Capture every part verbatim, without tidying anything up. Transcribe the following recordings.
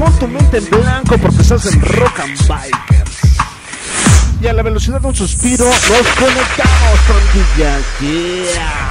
pon tu mente en blanco porque estás en Rock and Bikers. Y a la velocidad de un suspiro nos conectamos con D J. Yeah.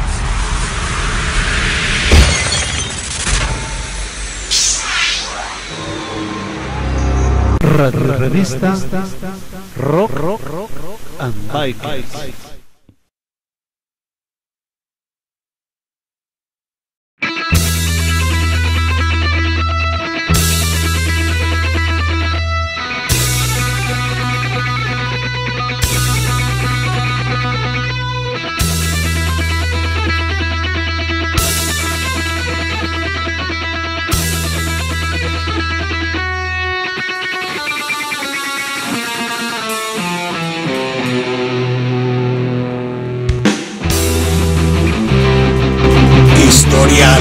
Radio Revista Rock, rock, rock, rock and Bikers. Historial.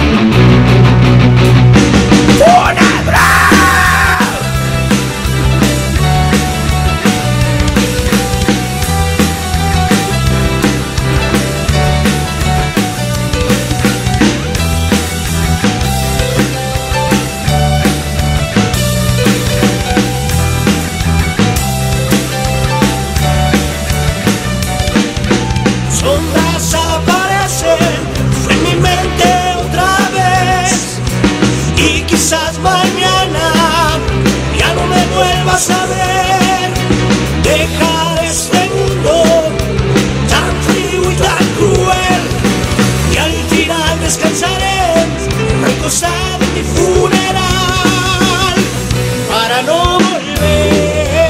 Ondas aparecen en mi mente otra vez, y quizás mañana ya no me vuelvas a ver. Dejar este mundo tan frío y tan cruel, y al final descansaré recostado en mi funeral para no volver.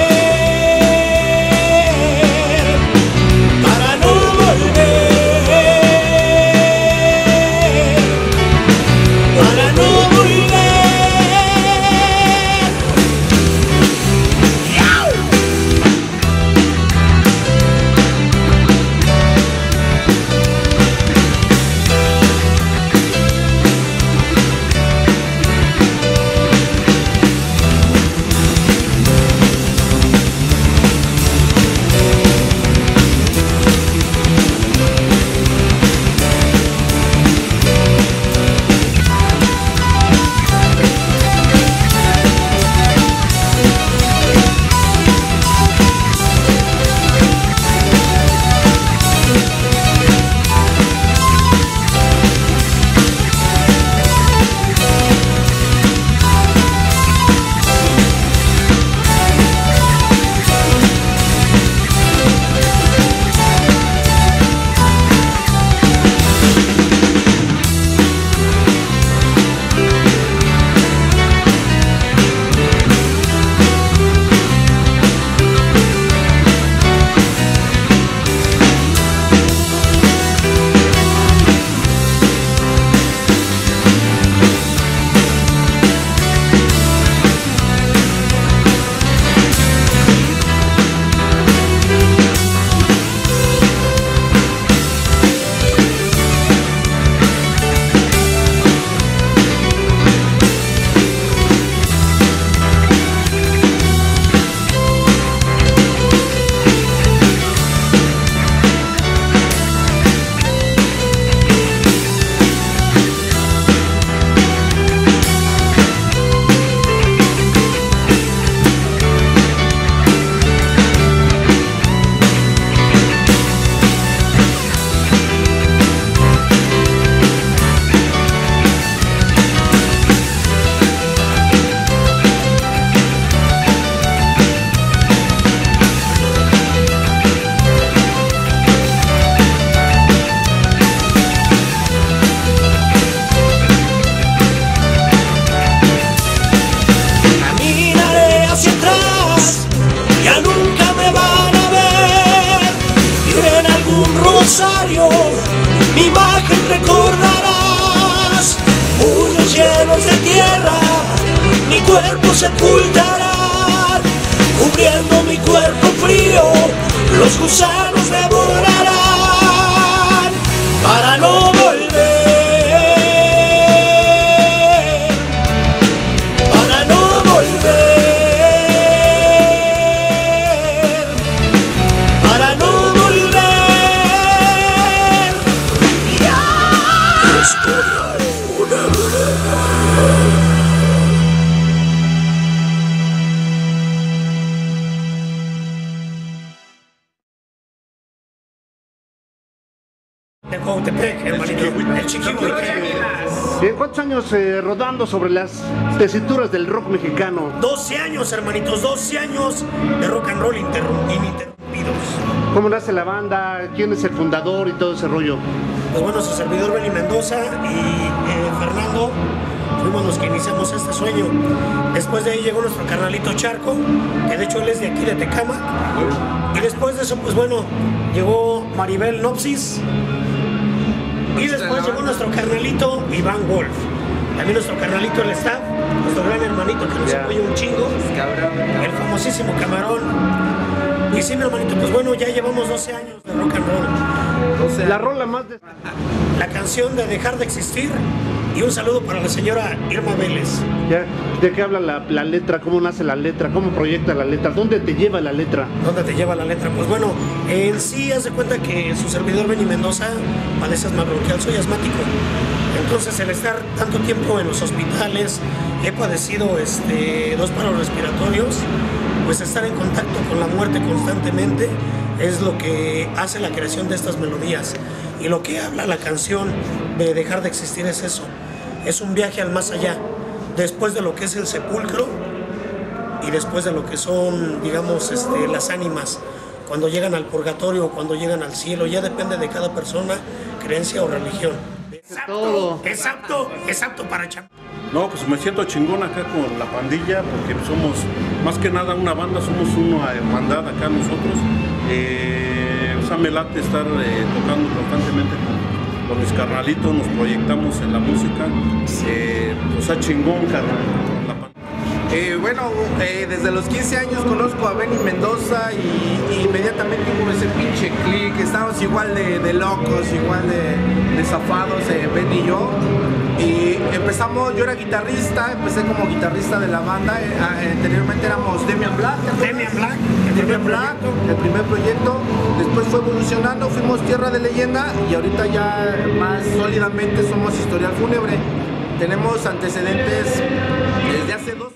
Mi imagen recordarás, puños llenos de tierra, mi cuerpo sepultará, cubriendo mi cuerpo frío, los gusanos devorarán, para no volver, para no volver, para no volver. Historia fúnebre. años eh, rodando sobre las tesituras del rock mexicano. doce años, hermanitos, doce años de rock and roll ininterrumpidos. ¿Cómo nace la banda? ¿Quién es el fundador y todo ese rollo? Pues bueno, su servidor Benny Mendoza y eh, Fernando fuimos los que iniciamos este sueño. Después de ahí llegó nuestro carnalito Charco, que de hecho él es de aquí de Tecámac. Y después de eso, pues bueno, llegó Maribel Nopsis. Y después llegó nuestro carnalito Iván Wolf. También nuestro carnalito el staff, nuestro gran hermanito que nos yeah. apoya un chingo. El famosísimo Camarón. Y sí, mi hermanito, pues bueno, ya llevamos doce años de rock and roll. O sea, la rola más de... La canción de Dejar de Existir. Y un saludo para la señora Irma Vélez. Ya, ¿de qué habla la, la letra? ¿Cómo nace la letra? ¿Cómo proyecta la letra? ¿Dónde te lleva la letra? ¿Dónde te lleva la letra? Pues bueno, en sí haz de cuenta que su servidor Benny Mendoza padece asma bronquial, soy asmático. Entonces el estar tanto tiempo en los hospitales, he padecido este, dos paros respiratorios, pues estar en contacto con la muerte constantemente es lo que hace la creación de estas melodías. Y lo que habla la canción de Dejar de Existir es eso. Es un viaje al más allá, después de lo que es el sepulcro y después de lo que son, digamos, este, las ánimas, cuando llegan al purgatorio o cuando llegan al cielo, ya depende de cada persona, creencia o religión. Exacto, exacto, exacto para champ. No, pues me siento chingón acá con la pandilla, porque somos más que nada una banda, somos una hermandad acá nosotros. Eh, o sea, me late estar eh, tocando constantemente con, con mis carnalitos, nos proyectamos en la música. Eh, o sea, chingón, carnal. Eh, bueno, eh, desde los quince años conozco a Benny Mendoza y, y inmediatamente hubo ese pinche click, estábamos igual de, de locos, igual de, de zafados, eh, Benny y yo. Y empezamos, yo era guitarrista, empecé como guitarrista de la banda, eh, anteriormente éramos Demian Black. Demian Black, el Demian Black, el primer proyecto, después fue evolucionando, fuimos Tierra de Leyenda y ahorita ya más sólidamente somos Historial Fúnebre. Tenemos antecedentes desde hace dos.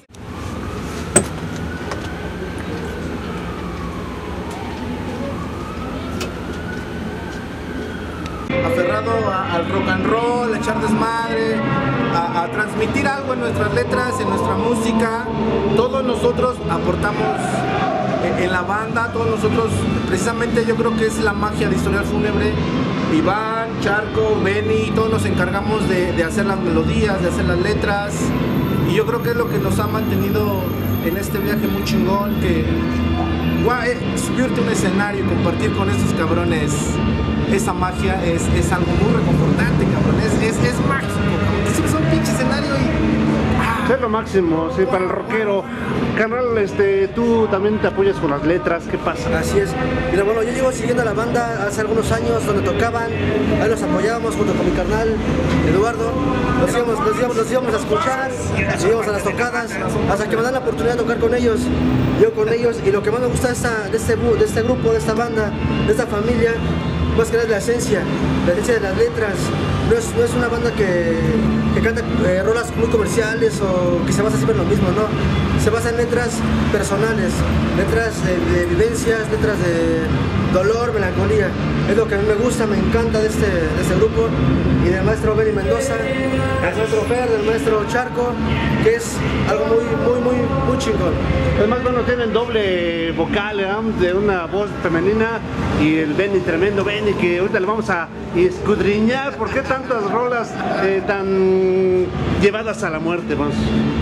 Aferrado a, al rock and roll, a echar desmadre, a, a transmitir algo en nuestras letras, en nuestra música. Todos nosotros aportamos en, en la banda, todos nosotros, precisamente yo creo que es la magia de Historial Fúnebre. Iván, Charco, Benny, todos nos encargamos de, de hacer las melodías, de hacer las letras. Y yo creo que es lo que nos ha mantenido en este viaje muy chingón, que guau, eh, subirte a un escenario y compartir con estos cabrones esa magia es, es algo muy reconfortante, cabrón, es, es, es mágico, cabrón. Te subes a un pinche escenario y... ¡ah! Es lo máximo, sí, para el rockero. Carnal, este, tú también te apoyas con las letras, ¿qué pasa? Así es. Mira, bueno, yo llevo siguiendo a la banda hace algunos años, donde tocaban, ahí los apoyábamos junto con mi carnal Eduardo, nos íbamos, nos íbamos, nos íbamos a escuchar, nos íbamos a las tocadas, hasta que me dan la oportunidad de tocar con ellos, yo con ellos, y lo que más me gusta de, esta, de, este, de este grupo, de esta banda, de esta familia, más que nada es la esencia, la esencia de las letras. No es, no es una banda que, que canta eh, rolas muy comerciales o que se basa siempre en lo mismo, no. Se basa en letras personales, letras de, de vivencias, letras de dolor, melancolía. Es lo que a mí me gusta, me encanta de este, de este grupo. Y del maestro Benny Mendoza, del maestro Fer, del maestro Charco, que es algo muy, muy, muy, muy chingón. Además, bueno, tienen doble vocal, ¿eh? De una voz femenina y el Benny, tremendo Benny, que ahorita le vamos a escudriñar. ¿Por qué tantas rolas eh, tan llevadas a la muerte, vamos?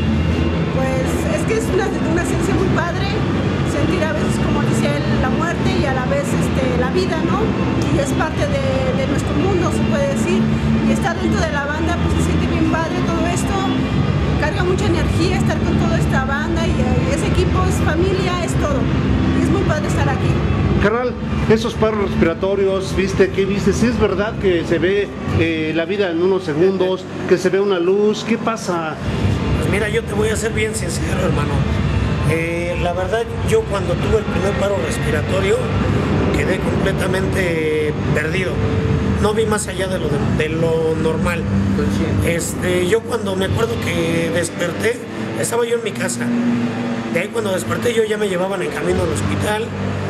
Pues es que es una, una esencia muy padre, sentir a veces, como decía él, la muerte y a la vez este, la vida, ¿no? Y es parte de, de nuestro mundo, se puede decir. Y estar dentro de la banda, pues se siente bien padre todo esto. Carga mucha energía estar con toda esta banda y, y ese equipo es familia, es todo. Y es muy padre estar aquí. Carnal, esos paros respiratorios, ¿viste? ¿Qué viste? ¿Sí es verdad que se ve eh, la vida en unos segundos, que se ve una luz? ¿Qué pasa? Pues mira, yo te voy a ser bien sincero, hermano. Eh, la verdad, yo cuando tuve el primer paro respiratorio, quedé completamente perdido. No vi más allá de lo, de, de lo normal. Este, yo cuando me acuerdo que desperté, estaba yo en mi casa. De ahí cuando desperté yo ya me llevaban en camino al hospital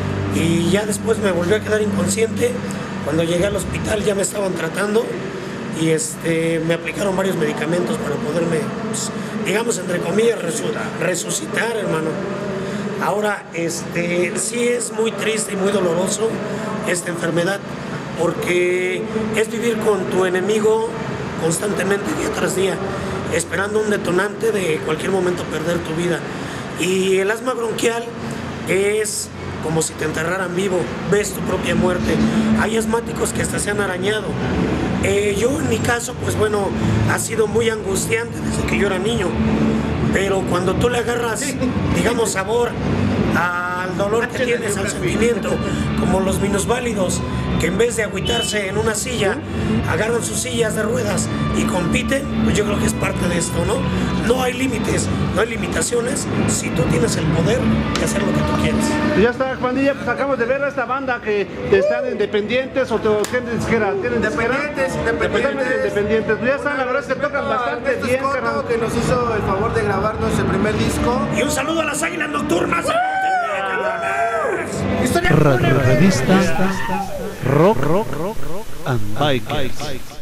y ya después me volví a quedar inconsciente. Cuando llegué al hospital ya me estaban tratando y este, me aplicaron varios medicamentos para poderme, pues, digamos, entre comillas, resu- resucitar, hermano. Ahora, este, sí es muy triste y muy doloroso esta enfermedad, porque es vivir con tu enemigo constantemente, día tras día, esperando un detonante de cualquier momento perder tu vida. Y el asma bronquial es como si te enterraran vivo, ves tu propia muerte. Hay asmáticos que hasta se han arañado. Eh, yo en mi caso, pues bueno, ha sido muy angustiante desde que yo era niño, pero cuando tú le agarras, digamos, sabor al dolor que tienes, al sentimiento, como los minusválidos, que en vez de agüitarse en una silla, agarran sus sillas de ruedas y compiten, pues yo creo que es parte de esto, ¿no? No hay límites, no hay limitaciones, si tú tienes el poder de hacer lo que tú quieres. Pues ya está, pandilla, pues acabamos de ver a esta banda que están independientes o tienen disquera, tienen disquera. Independientes, independientes. Totalmente independientes. Pues ya están, la verdad es que tocan bastante Ernesto bien, Escoto, carnal. que nos hizo el favor de grabarnos el primer disco. Y un saludo a las águilas nocturnas. Revista Rock, Rock, Rock and Bikers.